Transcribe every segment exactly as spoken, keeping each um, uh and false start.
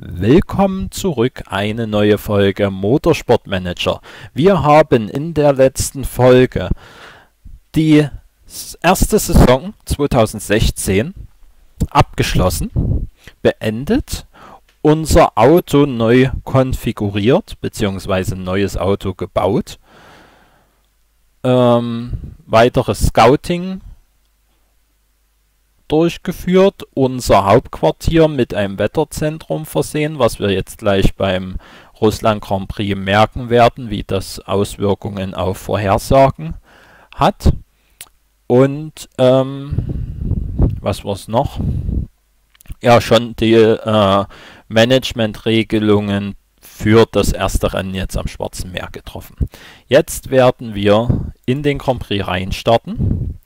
Willkommen zurück, eine neue Folge Motorsport Manager. Wir haben in der letzten Folge die erste Saison zweitausendsechzehn abgeschlossen, beendet, unser Auto neu konfiguriert, beziehungsweise ein neues Auto gebaut, ähm, weiteres Scouting durchgeführt, unser Hauptquartier mit einem Wetterzentrum versehen, was wir jetzt gleich beim Russland Grand Prix merken werden, wie das Auswirkungen auf Vorhersagen hat. Und ähm, was war es noch? Ja, schon die äh, Managementregelungen für das erste Rennen jetzt am Schwarzen Meer getroffen. Jetzt werden wir in den Grand Prix reinstarten.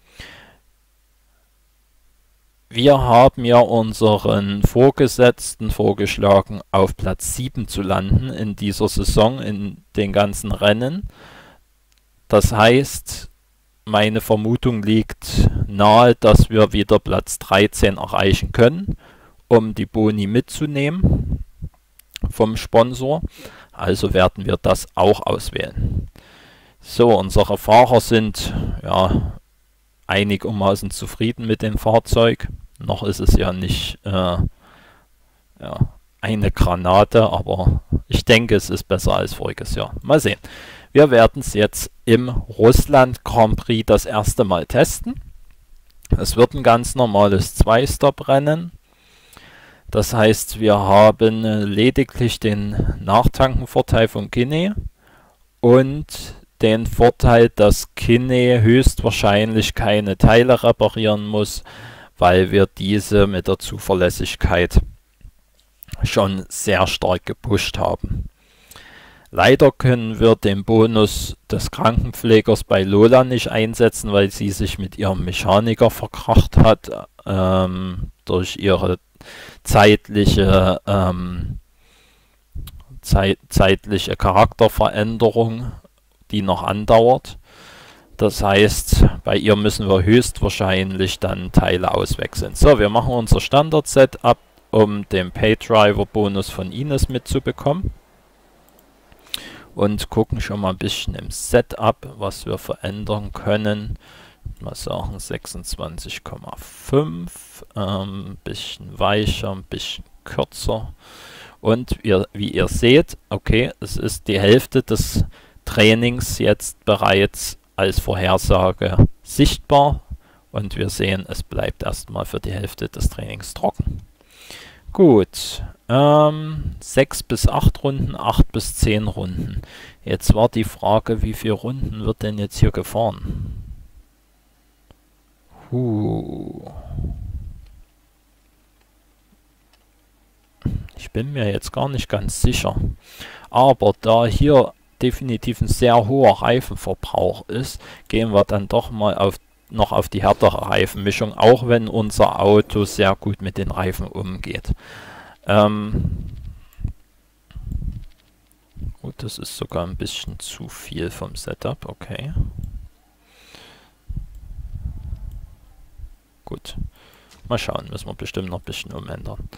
Wir haben ja unseren Vorgesetzten vorgeschlagen, auf Platz sieben zu landen in dieser Saison, in den ganzen Rennen. Das heißt, meine Vermutung liegt nahe, dass wir wieder Platz dreizehn erreichen können, um die Boni mitzunehmen vom Sponsor. Also werden wir das auch auswählen. So, unsere Fahrer sind ja einigermaßen zufrieden mit dem Fahrzeug. Noch ist es ja nicht äh, ja, eine Granate, aber ich denke, es ist besser als voriges Jahr. Mal sehen. Wir werden es jetzt im Russland Grand Prix das erste Mal testen. Es wird ein ganz normales Zwei-Stop-Rennen. Das heißt, wir haben lediglich den Nachtankenvorteil von Kinney und den Vorteil, dass Kinney höchstwahrscheinlich keine Teile reparieren muss, weil wir diese mit der Zuverlässigkeit schon sehr stark gepusht haben. Leider können wir den Bonus des Krankenpflegers bei Lola nicht einsetzen, weil sie sich mit ihrem Mechaniker verkracht hat, ähm, durch ihre zeitliche, ähm, zeit zeitliche Charakterveränderung, die noch andauert. Das heißt, bei ihr müssen wir höchstwahrscheinlich dann Teile auswechseln. So, wir machen unser Standard-Setup, um den Paydriver-Bonus von Ines mitzubekommen. Und gucken schon mal ein bisschen im Setup, was wir verändern können. Mal sagen sechsundzwanzig Komma fünf, ein ähm, bisschen weicher, ein bisschen kürzer. Und ihr, wie ihr seht, okay, es ist die Hälfte des Trainings jetzt bereits als Vorhersage sichtbar und wir sehen, es bleibt erstmal für die Hälfte des Trainings trocken. Gut, ähm, sechs bis acht Runden, acht bis zehn Runden. Jetzt war die Frage, wie viele Runden wird denn jetzt hier gefahren? Huh. Ich bin mir jetzt gar nicht ganz sicher, aber da hier definitiv ein sehr hoher Reifenverbrauch ist, gehen wir dann doch mal auf, noch auf die härtere Reifenmischung, auch wenn unser Auto sehr gut mit den Reifen umgeht. Ähm gut, das ist sogar ein bisschen zu viel vom Setup, okay. Gut, mal schauen, müssen wir bestimmt noch ein bisschen umändern.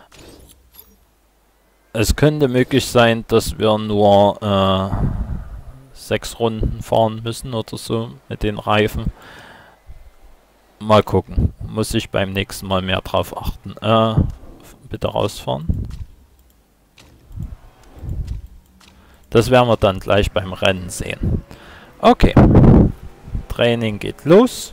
Es könnte möglich sein, dass wir nur äh, sechs Runden fahren müssen oder so mit den Reifen. Mal gucken. Muss ich beim nächsten Mal mehr drauf achten. Äh, bitte rausfahren. Das werden wir dann gleich beim Rennen sehen. Okay. Training geht los.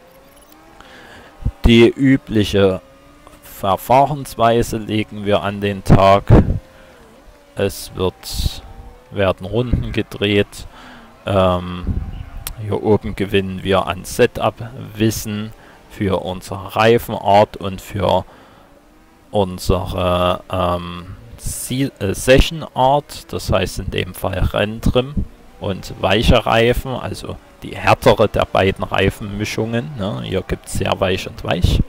Die übliche Verfahrensweise legen wir an den Tag. Es wird, werden Runden gedreht. Ähm, hier oben gewinnen wir an Setup-Wissen für unsere Reifenart und für unsere ähm, äh, Session-Art. Das heißt in dem Fall Renntrim und weiche Reifen, also die härtere der beiden Reifenmischungen. Ne? Hier gibt es sehr weich und weich.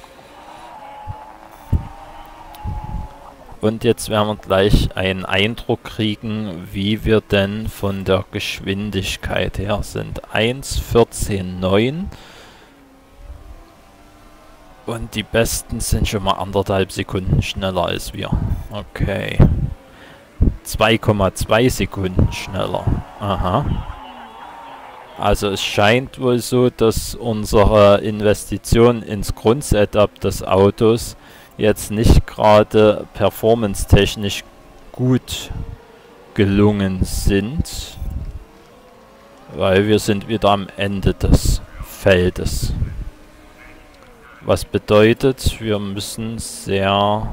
Und jetzt werden wir gleich einen Eindruck kriegen, wie wir denn von der Geschwindigkeit her sind. eins vierzehn neun Und die Besten sind schon mal anderthalb Sekunden schneller als wir. Okay. zwei Komma zwei Sekunden schneller. Aha. Also es scheint wohl so, dass unsere Investitionen ins Grundsetup des Autos jetzt nicht gerade performance-technisch gut gelungen sind. Weil wir sind wieder am Ende des Feldes. Was bedeutet, wir müssen sehr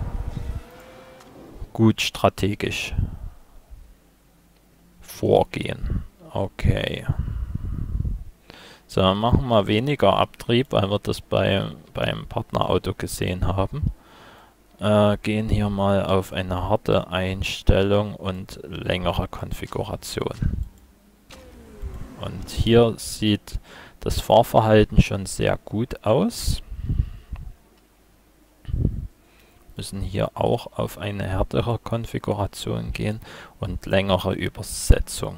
gut strategisch vorgehen. Okay. So, machen wir weniger Abtrieb, weil wir das bei, beim Partnerauto gesehen haben. Äh, gehen hier mal auf eine harte Einstellung und längere Konfiguration. Und hier sieht das Fahrverhalten schon sehr gut aus. Müssen hier auch auf eine härtere Konfiguration gehen und längere Übersetzung.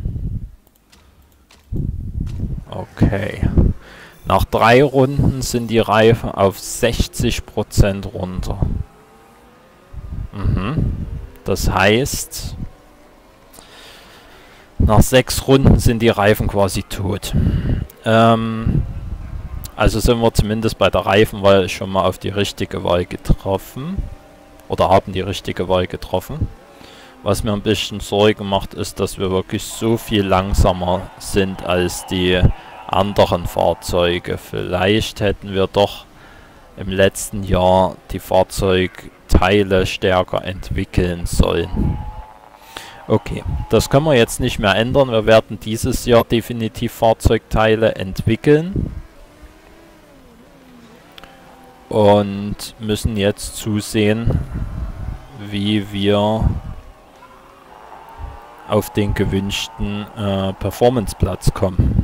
Okay. Nach drei Runden sind die Reifen auf sechzig Prozent runter. Mhm. Das heißt, nach sechs Runden sind die Reifen quasi tot. Ähm, also sind wir zumindest bei der Reifenwahl schon mal auf die richtige Wahl getroffen. Oder haben die richtige Wahl getroffen. Was mir ein bisschen Sorge macht, ist, dass wir wirklich so viel langsamer sind als die anderen Fahrzeuge. Vielleicht hätten wir doch im letzten Jahr die Fahrzeugteile stärker entwickeln sollen. Okay, das können wir jetzt nicht mehr ändern. Wir werden dieses Jahr definitiv Fahrzeugteile entwickeln. Und müssen jetzt zusehen, wie wir auf den gewünschten äh, Performance-Platz kommen.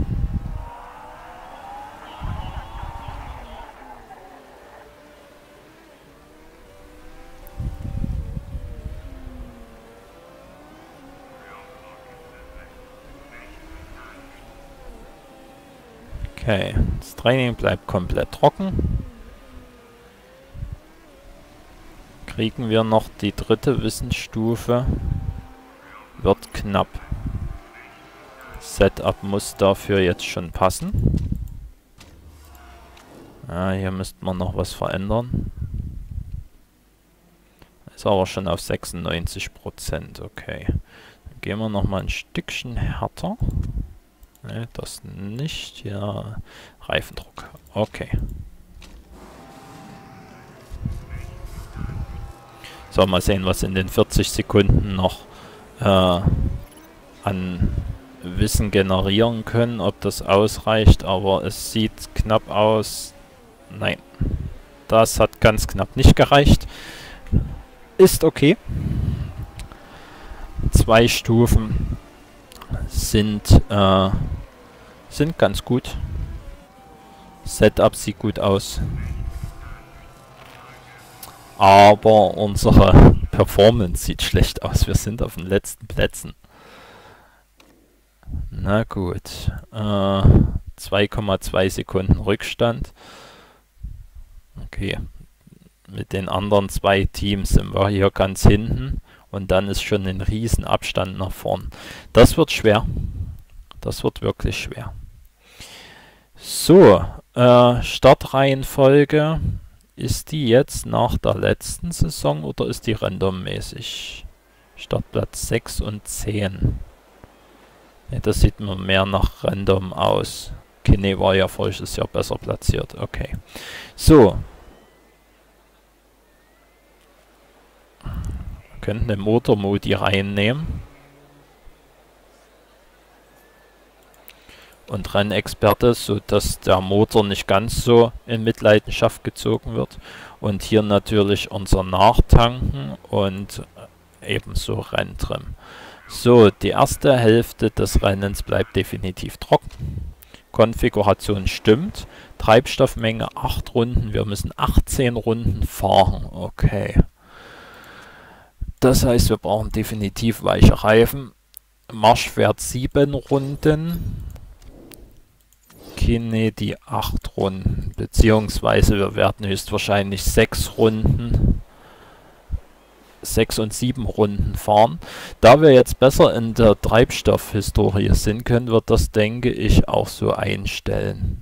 Okay, das Training bleibt komplett trocken. Kriegen wir noch die dritte Wissensstufe? Wird knapp. Setup muss dafür jetzt schon passen. Ah, hier müsste man noch was verändern. Ist aber schon auf sechsundneunzig Prozent. Okay. Dann gehen wir nochmal ein Stückchen härter. Ne, das nicht. Ja, Reifendruck. Okay. So, mal sehen, was in den vierzig Sekunden noch äh, an Wissen generieren können, ob das ausreicht, aber es sieht knapp aus. Nein, das hat ganz knapp nicht gereicht. Ist okay. Zwei Stufen sind, äh, sind ganz gut. Setup sieht gut aus. Aber unsere Performance sieht schlecht aus. Wir sind auf den letzten Plätzen. Na gut. Äh, zwei Komma zwei Sekunden Rückstand. Okay. Mit den anderen zwei Teams sind wir hier ganz hinten. Und dann ist schon ein riesen Abstand nach vorn. Das wird schwer. Das wird wirklich schwer. So. Äh, Startreihenfolge. Ist die jetzt nach der letzten Saison oder ist die randommäßig? Startplatz sechs und zehn. Ja, das sieht mir mehr nach random aus. Okay, nee, war ja voriges Jahr besser platziert. Okay. So. Wir könnten den Motormodi reinnehmen. Und Rennexperte, sodass der Motor nicht ganz so in Mitleidenschaft gezogen wird. Und hier natürlich unser Nachtanken und ebenso Renntrim. So, die erste Hälfte des Rennens bleibt definitiv trocken. Konfiguration stimmt. Treibstoffmenge acht Runden. Wir müssen achtzehn Runden fahren. Okay. Das heißt, wir brauchen definitiv weiche Reifen. Marschwert sieben Runden. Kinney die acht Runden, beziehungsweise wir werden höchstwahrscheinlich sechs Runden, sechs und sieben Runden fahren. Da wir jetzt besser in der Treibstoffhistorie sind, können wir das, denke ich, auch so einstellen.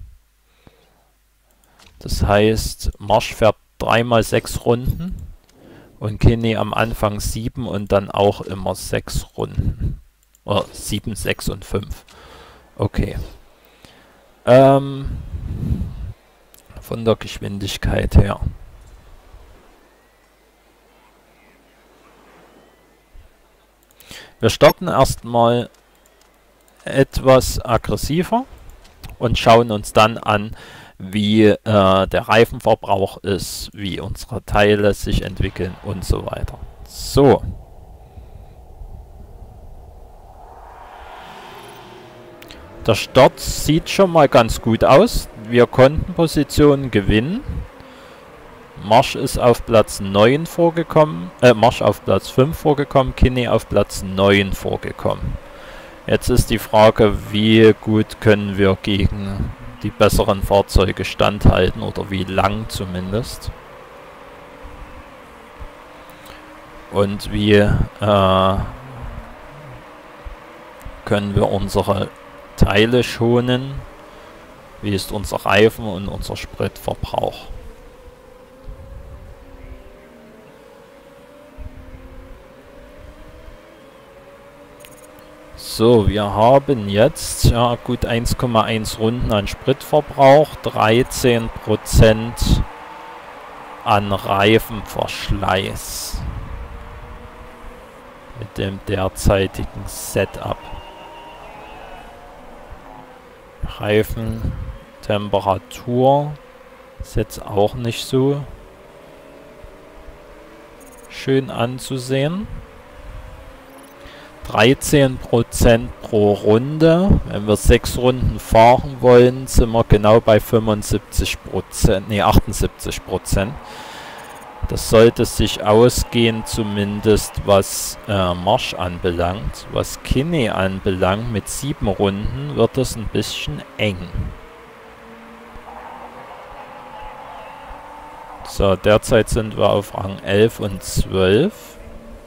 Das heißt, Marsch fährt dreimal sechs Runden und Kinney am Anfang sieben und dann auch immer sechs Runden. Oder sieben, sechs und fünf. Okay. Ähm, von der Geschwindigkeit her. Wir starten erstmal etwas aggressiver und schauen uns dann an, wie äh, der Reifenverbrauch ist, wie unsere Teile sich entwickeln und so weiter. So. Der Start sieht schon mal ganz gut aus. Wir konnten Positionen gewinnen. Marsch ist auf Platz neun vorgekommen, äh, Marsch auf Platz fünf vorgekommen, Kinney auf Platz neun vorgekommen. Jetzt ist die Frage, wie gut können wir gegen die besseren Fahrzeuge standhalten oder wie lang zumindest. Und wie äh, können wir unsere Teile schonen, wie ist unser Reifen und unser Spritverbrauch. So, wir haben jetzt ja, gut eins Komma eins Runden an Spritverbrauch, dreizehn Prozent an Reifenverschleiß mit dem derzeitigen Setup. Reifentemperatur ist jetzt auch nicht so schön anzusehen. dreizehn Prozent pro Runde. Wenn wir sechs Runden fahren wollen, sind wir genau bei fünfundsiebzig Prozent, nee, achtundsiebzig Prozent. Das sollte sich ausgehen, zumindest was äh, Marsch anbelangt. Was Kinney anbelangt, mit sieben Runden wird es ein bisschen eng. So, derzeit sind wir auf Rang elf und zwölf.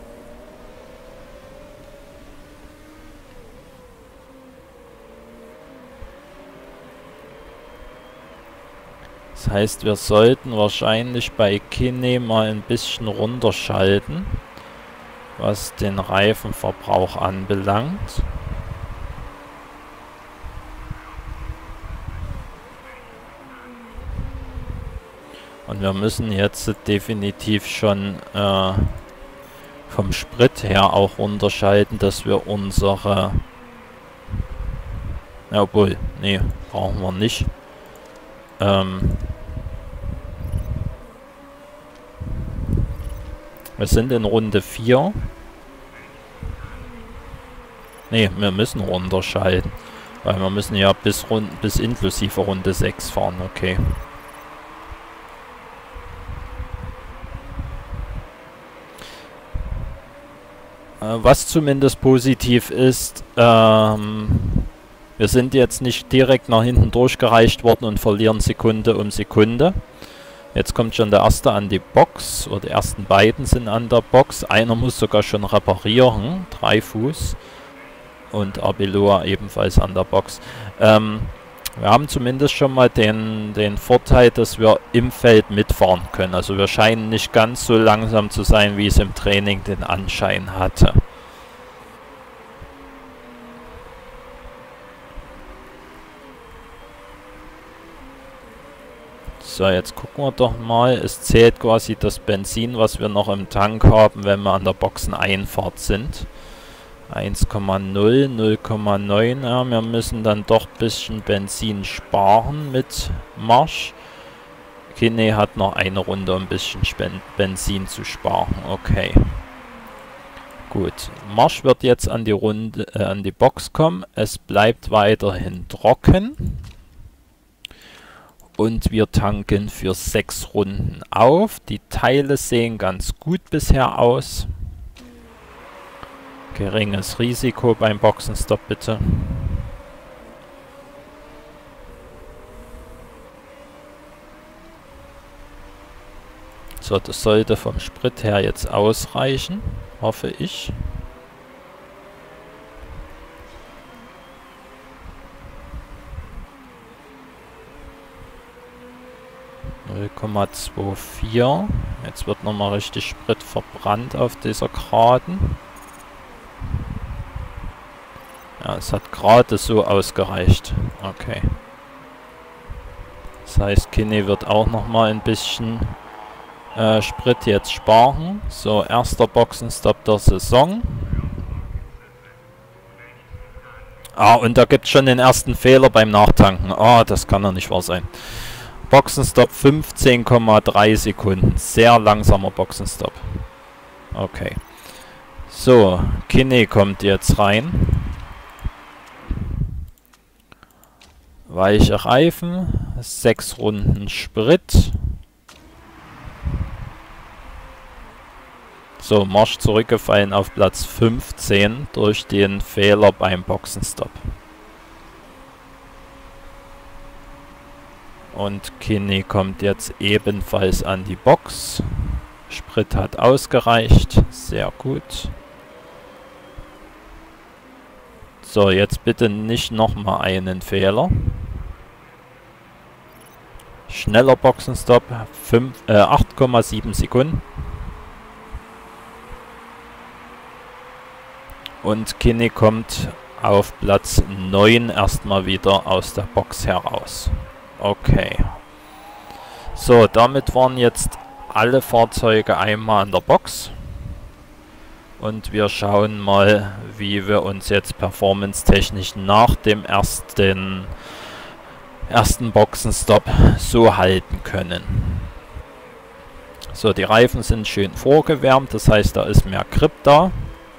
Das heißt, wir sollten wahrscheinlich bei Kinney mal ein bisschen runterschalten, was den Reifenverbrauch anbelangt. Und wir müssen jetzt definitiv schon äh, vom Sprit her auch runterschalten, dass wir unsere... Ja, obwohl, nee, brauchen wir nicht. Ähm... Wir sind in Runde vier. Ne, wir müssen runterschalten. Weil wir müssen ja bis, rund, bis inklusive Runde sechs fahren, okay. Äh, was zumindest positiv ist, ähm, wir sind jetzt nicht direkt nach hinten durchgereicht worden und verlieren Sekunde um Sekunde. Jetzt kommt schon der erste an die Box, oder die ersten beiden sind an der Box. Einer muss sogar schon reparieren, drei Fuß. Und Arbeloa ebenfalls an der Box. Ähm, wir haben zumindest schon mal den, den Vorteil, dass wir im Feld mitfahren können. Also wir scheinen nicht ganz so langsam zu sein, wie es im Training den Anschein hatte. So, jetzt gucken wir doch mal. Es zählt quasi das Benzin, was wir noch im Tank haben, wenn wir an der Boxeneinfahrt sind. eins Komma null, null Komma neun. Ja, wir müssen dann doch ein bisschen Benzin sparen mit Marsch. Kinney hat noch eine Runde, um ein bisschen Spen Benzin zu sparen. Okay. Gut. Marsch wird jetzt an die Runde, äh, an die Box kommen. Es bleibt weiterhin trocken. Und wir tanken für sechs Runden auf. Die Teile sehen ganz gut bisher aus. Geringes Risiko beim Boxenstopp bitte. So, das sollte vom Sprit her jetzt ausreichen, hoffe ich. null Komma vierundzwanzig. Jetzt wird nochmal richtig Sprit verbrannt auf dieser Geraden. Ja, es hat gerade so ausgereicht. Okay. Das heißt, Kinney wird auch nochmal ein bisschen äh, Sprit jetzt sparen. So, erster Boxenstopp der Saison. Ah, und da gibt es schon den ersten Fehler beim Nachtanken. Ah, das kann doch nicht wahr sein. Boxenstopp fünfzehn Komma drei Sekunden. Sehr langsamer Boxenstopp. Okay. So, Kinney kommt jetzt rein. Weiche Reifen. Sechs Runden Sprit. So, Marsch zurückgefallen auf Platz fünfzehn durch den Fehler beim Boxenstopp. Und Kinney kommt jetzt ebenfalls an die Box. Sprit hat ausgereicht. Sehr gut. So, jetzt bitte nicht nochmal einen Fehler. Schneller Boxenstopp. äh, acht Komma sieben Sekunden. Und Kinney kommt auf Platz neun erstmal wieder aus der Box heraus. Okay. So, damit waren jetzt alle Fahrzeuge einmal an der Box. Und wir schauen mal, wie wir uns jetzt performance-technisch nach dem ersten, ersten Boxenstopp so halten können. So, die Reifen sind schön vorgewärmt, das heißt, da ist mehr Grip da.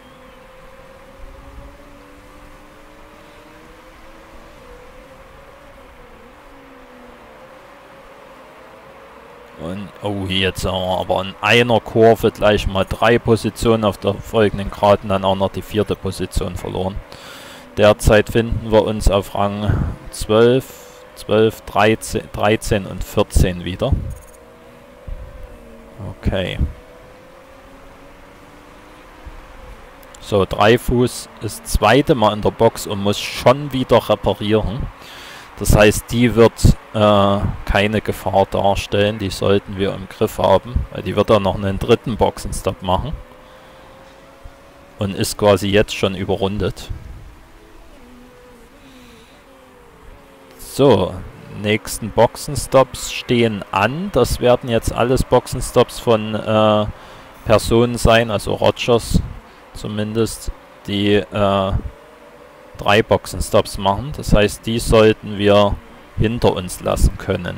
Und, oh, jetzt haben wir aber in einer Kurve gleich mal drei Positionen auf der folgenden Geraden, dann auch noch die vierte Position verloren. Derzeit finden wir uns auf Rang zwölf, zwölf, dreizehn, dreizehn und vierzehn wieder. Okay. So, Dreifuß ist das zweite Mal in der Box und muss schon wieder reparieren. Das heißt, die wird äh, keine Gefahr darstellen, die sollten wir im Griff haben, weil die wird dann noch einen dritten Boxenstopp machen und ist quasi jetzt schon überrundet. So, nächsten Boxenstops stehen an. Das werden jetzt alles Boxenstops von äh, Personen sein, also Rogers zumindest, die äh, drei Boxenstops machen. Das heißt, die sollten wir hinter uns lassen können.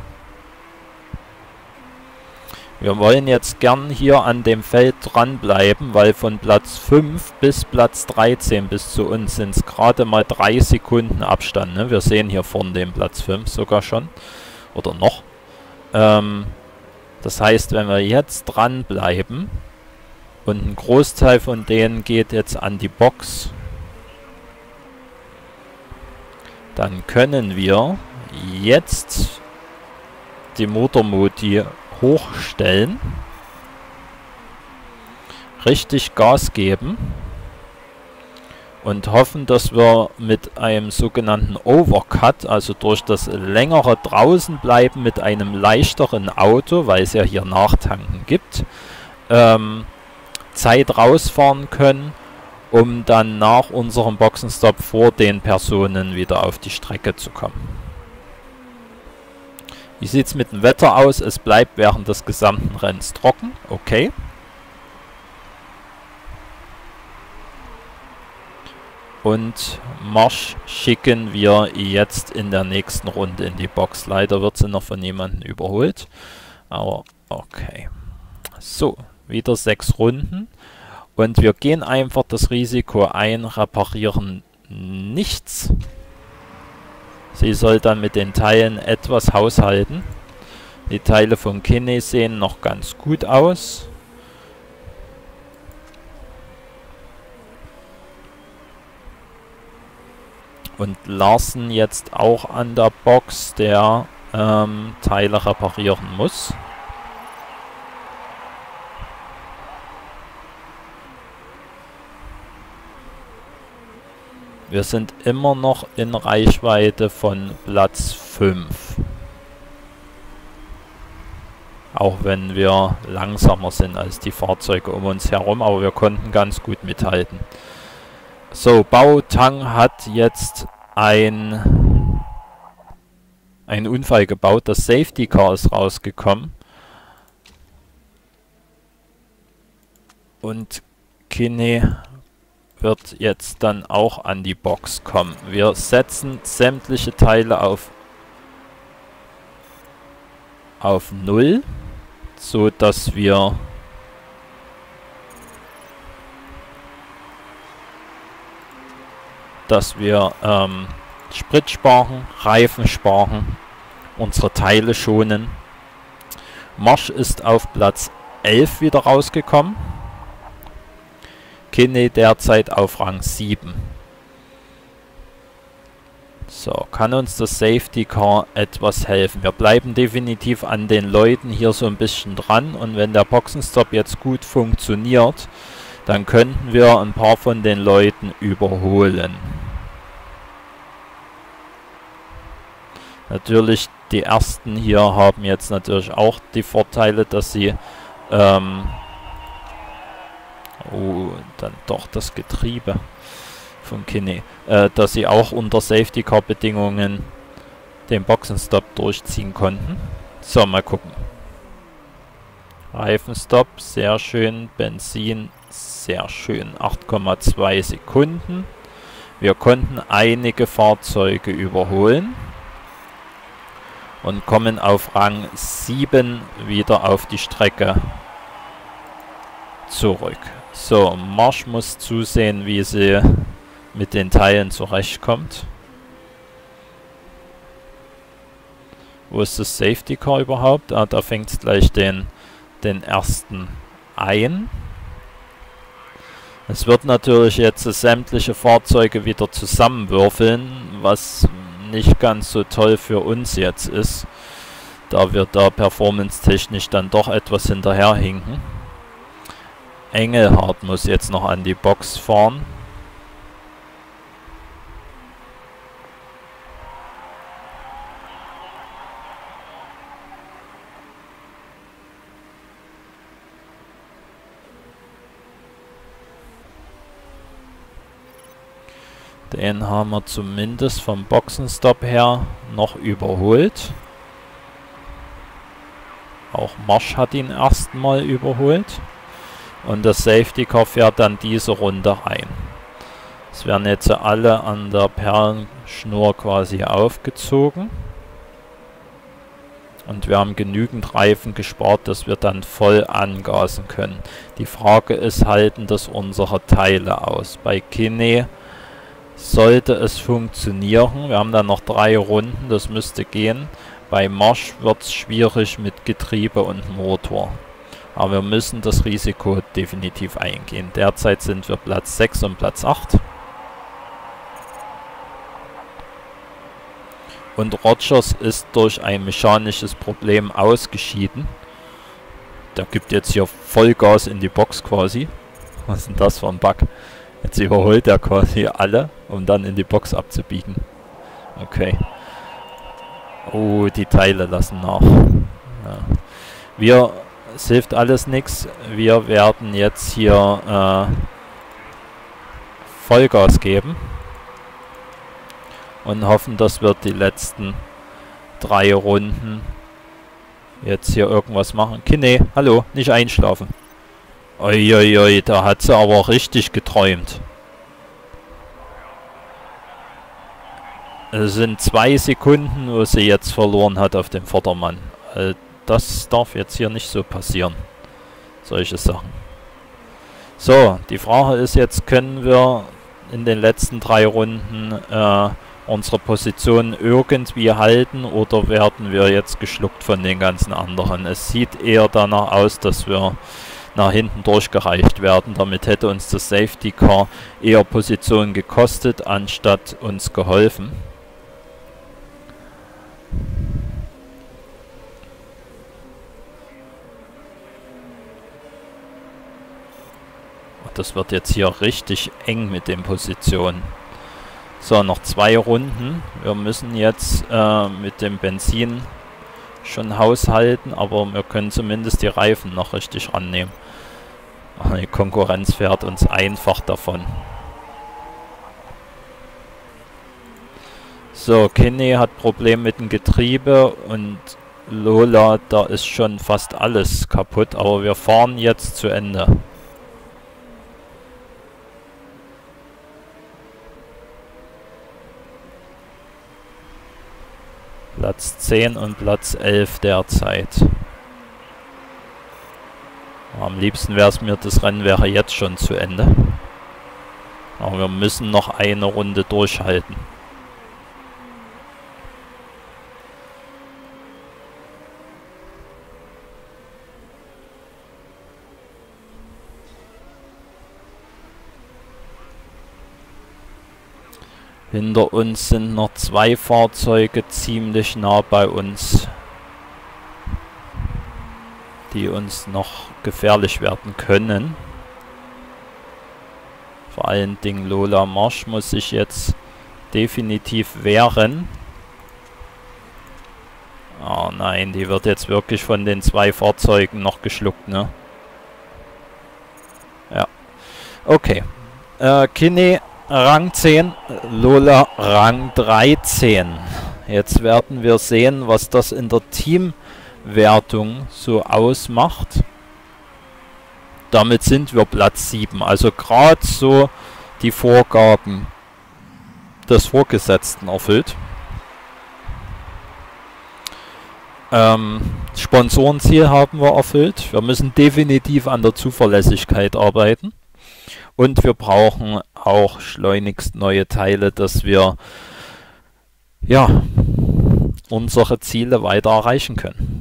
Wir wollen jetzt gern hier an dem Feld dranbleiben, weil von Platz fünf bis Platz dreizehn bis zu uns sind es gerade mal drei Sekunden Abstand. Ne? Wir sehen hier vorne den Platz fünf sogar schon. Oder noch. Ähm, das heißt, wenn wir jetzt dranbleiben und ein Großteil von denen geht jetzt an die Box, dann können wir jetzt die Motormodi hochstellen, richtig Gas geben und hoffen, dass wir mit einem sogenannten Overcut, also durch das längere draußen bleiben mit einem leichteren Auto, weil es ja hier Nachtanken gibt, ähm, Zeit rausfahren können, um dann nach unserem Boxenstopp vor den Personen wieder auf die Strecke zu kommen. Wie sieht es mit dem Wetter aus? Es bleibt während des gesamten Rennens trocken. Okay. Und Marsch schicken wir jetzt in der nächsten Runde in die Box. Leider wird sie noch von jemandem überholt. Aber okay. So, wieder sechs Runden. Und wir gehen einfach das Risiko ein, reparieren nichts. Sie soll dann mit den Teilen etwas haushalten. Die Teile von Kinney sehen noch ganz gut aus. Und Larsen jetzt auch an der Box, der ähm, Teile reparieren muss. Wir sind immer noch in Reichweite von Platz fünf. Auch wenn wir langsamer sind als die Fahrzeuge um uns herum, aber wir konnten ganz gut mithalten. So, Baotang hat jetzt ein, einen Unfall gebaut. Das Safety Car ist rausgekommen. Und Kine wird jetzt dann auch an die Box kommen. Wir setzen sämtliche Teile auf, auf null, so dass wir dass wir ähm, Sprit sparen, Reifen sparen, unsere Teile schonen. Marsch ist auf Platz elf wieder rausgekommen. Kine derzeit auf Rang sieben. So, kann uns das Safety Car etwas helfen? Wir bleiben definitiv an den Leuten hier so ein bisschen dran und wenn der Boxenstopp jetzt gut funktioniert, dann könnten wir ein paar von den Leuten überholen. Natürlich, die ersten hier haben jetzt natürlich auch die Vorteile, dass sie ähm, oh, dann doch das Getriebe von Kine, äh, dass sie auch unter Safety Car Bedingungen den Boxenstopp durchziehen konnten. So, mal gucken. Reifenstopp, sehr schön. Benzin, sehr schön. acht Komma zwei Sekunden. Wir konnten einige Fahrzeuge überholen und kommen auf Rang sieben wieder auf die Strecke zurück. So, Marsch muss zusehen, wie sie mit den Teilen zurechtkommt. Wo ist das Safety Car überhaupt? Ah, da fängt es gleich den, den ersten ein. Es wird natürlich jetzt sämtliche Fahrzeuge wieder zusammenwürfeln, was nicht ganz so toll für uns jetzt ist, da wir da performance-technisch dann doch etwas hinterherhinken. Engelhardt muss jetzt noch an die Box fahren. Den haben wir zumindest vom Boxenstopp her noch überholt. Auch Marsch hat ihn erstmal überholt. Und das Safety Car fährt dann diese Runde rein. Es werden jetzt alle an der Perlenschnur quasi aufgezogen. Und wir haben genügend Reifen gespart, dass wir dann voll angasen können. Die Frage ist, halten das unsere Teile aus? Bei Kine sollte es funktionieren. Wir haben dann noch drei Runden, das müsste gehen. Bei Marsch wird es schwierig mit Getriebe und Motor. Aber wir müssen das Risiko definitiv eingehen. Derzeit sind wir Platz sechs und Platz acht. Und Rogers ist durch ein mechanisches Problem ausgeschieden. Der gibt jetzt hier Vollgas in die Box quasi. Was ist denn das für ein Bug? Jetzt überholt er quasi alle, um dann in die Box abzubiegen. Okay. Oh, die Teile lassen nach. Ja. Wir, es hilft alles nichts. Wir werden jetzt hier äh, Vollgas geben. Und hoffen, dass wir die letzten drei Runden jetzt hier irgendwas machen. Kine, hallo, nicht einschlafen. Uiuiui, da hat sie aber richtig geträumt. Es sind zwei Sekunden, wo sie jetzt verloren hat auf dem Vordermann. Das darf jetzt hier nicht so passieren. Solche Sachen. So, die Frage ist jetzt, können wir in den letzten drei Runden äh, unsere Position irgendwie halten oder werden wir jetzt geschluckt von den ganzen anderen? Es sieht eher danach aus, dass wir nach hinten durchgereicht werden. Damit hätte uns das Safety Car eher Position gekostet, anstatt uns geholfen. Das wird jetzt hier richtig eng mit den Positionen. So, noch zwei Runden. Wir müssen jetzt äh, mit dem Benzin schon haushalten, aber wir können zumindest die Reifen noch richtig rannehmen. Die Konkurrenz fährt uns einfach davon. So, Kinney hat Probleme mit dem Getriebe und Lola, da ist schon fast alles kaputt, aber wir fahren jetzt zu Ende. Platz zehn und Platz elf derzeit. Am liebsten wäre es mir, das Rennen wäre jetzt schon zu Ende. Aber wir müssen noch eine Runde durchhalten. Hinter uns sind noch zwei Fahrzeuge ziemlich nah bei uns, die uns noch gefährlich werden können. Vor allen Dingen Lola Marsch muss sich jetzt definitiv wehren. Oh nein, die wird jetzt wirklich von den zwei Fahrzeugen noch geschluckt, ne? Ja. Okay. Äh, Kinney Rang zehn, Lola Rang dreizehn. Jetzt werden wir sehen, was das in der Teamwertung so ausmacht. Damit sind wir Platz sieben. Also gerade so die Vorgaben des Vorgesetzten erfüllt. Ähm, Sponsorenziel haben wir erfüllt. Wir müssen definitiv an der Zuverlässigkeit arbeiten. Und wir brauchen auch schleunigst neue Teile, dass wir ja unsere Ziele weiter erreichen können.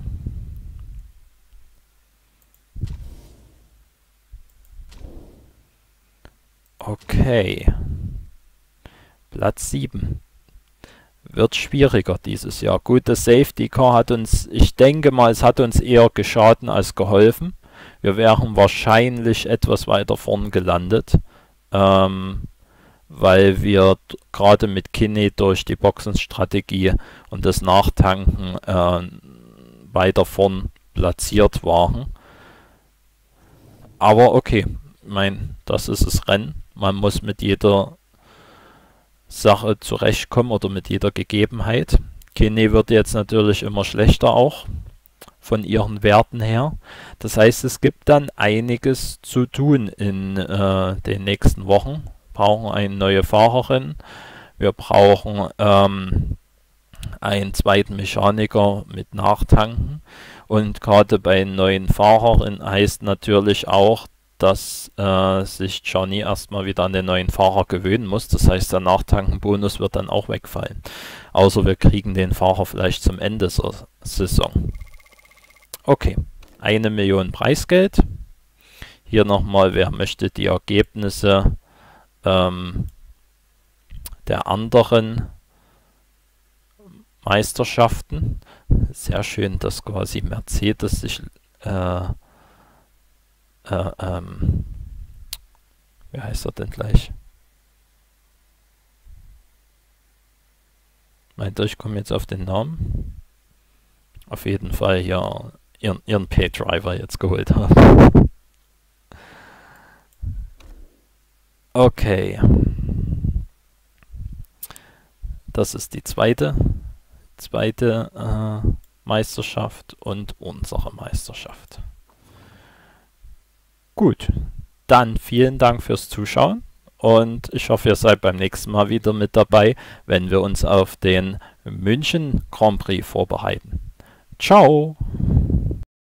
Okay. Platz sieben. Wird schwieriger dieses Jahr. Gut, das Safety Car hat uns, ich denke mal, es hat uns eher geschadet als geholfen. Wir wären wahrscheinlich etwas weiter vorn gelandet, ähm, weil wir gerade mit Kinney durch die Boxenstrategie und das Nachtanken äh, weiter vorn platziert waren. Aber okay, ich meine, das ist das Rennen. Man muss mit jeder Sache zurechtkommen oder mit jeder Gegebenheit. Kinney wird jetzt natürlich immer schlechter auch von ihren Werten her. Das heißt, es gibt dann einiges zu tun in äh, den nächsten Wochen. Wir brauchen eine neue Fahrerin. Wir brauchen ähm, einen zweiten Mechaniker mit Nachtanken. Und gerade bei neuen Fahrerinnen heißt natürlich auch, dass äh, sich Johnny erstmal wieder an den neuen Fahrer gewöhnen muss. Das heißt, der Nachtankenbonus wird dann auch wegfallen. Außer wir kriegen den Fahrer vielleicht zum Ende der Saison. Okay, eine Million Preisgeld. Hier nochmal, wer möchte die Ergebnisse ähm, der anderen Meisterschaften. Sehr schön, dass quasi Mercedes sich äh, äh, ähm, wie heißt er denn gleich? Meint ihr, ich komme jetzt auf den Namen? Auf jeden Fall hier ihren, ihren Pay-Driver jetzt geholt haben. Okay. Das ist die zweite, zweite äh, Meisterschaft und unsere Meisterschaft. Gut, dann vielen Dank fürs Zuschauen und ich hoffe, ihr seid beim nächsten Mal wieder mit dabei, wenn wir uns auf den München Grand Prix vorbereiten. Ciao!